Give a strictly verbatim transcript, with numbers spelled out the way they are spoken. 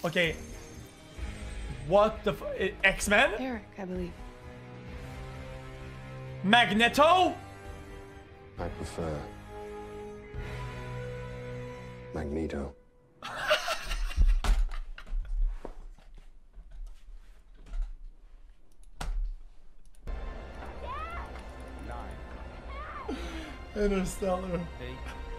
Okay. What the f- X-Men? Eric, I believe. Magneto? I prefer Magneto. Interstellar. Eight.